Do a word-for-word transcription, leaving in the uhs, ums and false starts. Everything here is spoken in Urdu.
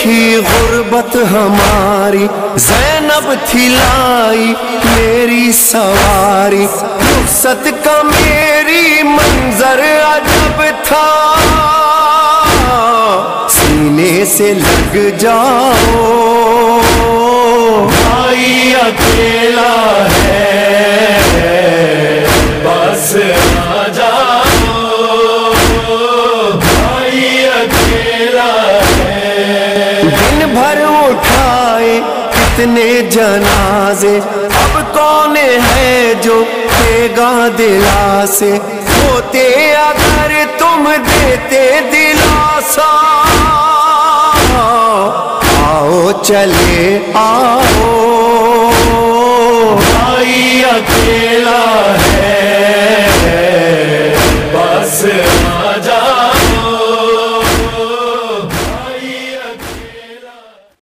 دیکھی غربت ہماری، زینب تھی لائی میری سواری، رخصت کا میری منظر عجب تھا، سینے سے لگ جاؤ بھائی اکیلا ہے بس آ جاؤ، بھائی اکیلا ہے، دن بھر اٹھائے کتنے جنازے، اب کون ہے جو دے گا دلاسے، ہوتے اگر تم دیتے دلاسا، آؤ چلے آؤ